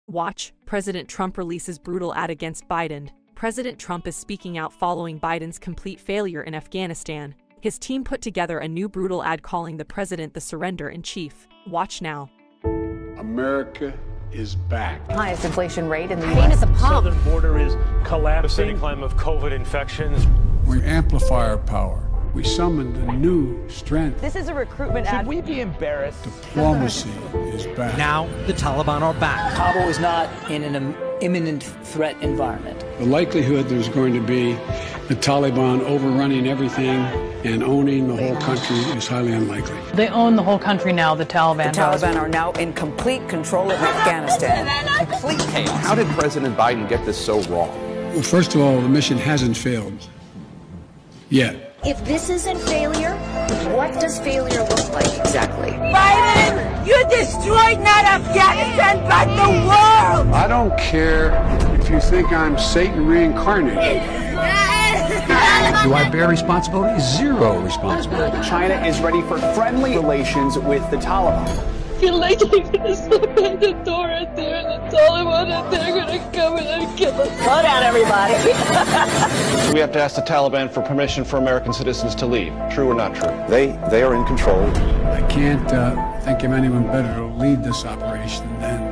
Watch, President Trump releases brutal ad against Biden. President Trump is speaking out following Biden's complete failure in Afghanistan. His team put together a new brutal ad calling the president the surrender-in-chief. Watch now. America is back. Highest inflation rate in the Pain at the pump. Southern border is collapsing. The claim of COVID infections. We amplify our power. We summoned a new strength. This is a recruitment ad. Should we be embarrassed? Diplomacy is back. Now the Taliban are back. Kabul is not in an imminent threat environment. The likelihood there's going to be the Taliban overrunning everything and owning the whole country is highly unlikely. They own the whole country now, the Taliban. The Taliban are now in complete control of Afghanistan. Complete chaos. How did President Biden get this so wrong? Well, first of all, the mission hasn't failed yet. If this isn't failure, what does failure look like exactly? Biden, you destroyed not Afghanistan, but the world! I don't care if you think I'm Satan reincarnated. Do I bear responsibility? Zero responsibility. China is ready for friendly relations with the Taliban. I feel like they're gonna open the door out there and the Taliban and they're gonna come in and kill us. Slow down, everybody. We have to ask the Taliban for permission for American citizens to leave. True or not true? They are in control. I can't think of anyone better to lead this operation than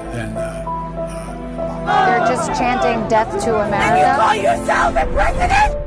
They're just chanting death to America. And you call yourself a president?